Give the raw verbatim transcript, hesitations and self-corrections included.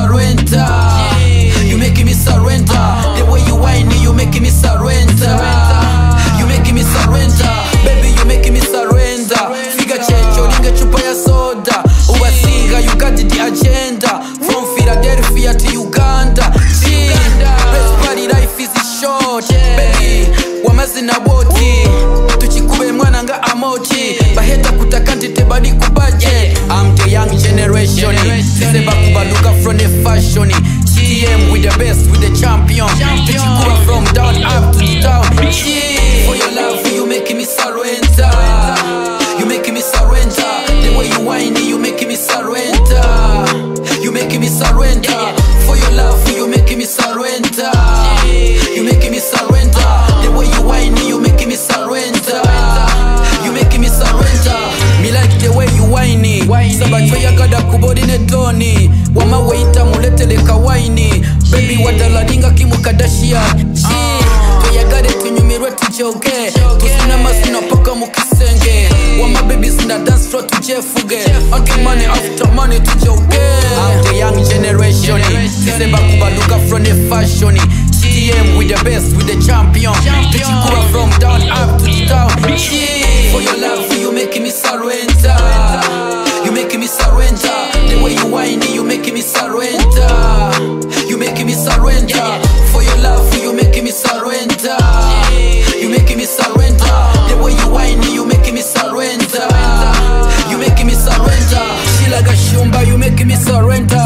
surrender. You making me surrender. The way you whine, you making me surrender. You making me surrender. Baby, you making me surrender. Figa checho, linga chupa ya soda. Uwasinga, you got the agenda. From Philadelphia to Uganda. See, best party life is short. Baby, wamazina boti. Tuchikube mwana nga amoji. Baheta kutakanti tebadi kubaje. I'm the young generation. Siseba kubaluka from the fashion. T M with the best, with the champion. Tuchikube from down up to the town. Yeah. For your love, you making me surrender. You making me surrender. The way you whine, you making me surrender. You making me surrender. For your love, you making me surrender. You making me surrender. The way you whine, you making me surrender. You making me surrender. Me like the way you whine. Sabacho yakada kubodi netoni. Wama waita muletele kawaini. Baby wadaladinga kimu Kardashian. Tuyagade tunyumirwe tujoge. Tusina masina paka mukisenge. Wama babies in the dance floor tujefuge. Anki money after money tujoge. I'm the young generation. Siseba kubaluka from the fashion. T M with the best, with the champion. Tuchikura from down up to the town. For your love, you making me surrender. You making me surrender. The way you whine, you making me surrender. You making me surrender. For your love, you making me surrender. You making me surrender. The way you whine, you making me surrender. You making me surrender. She like a shumba, you making me surrender.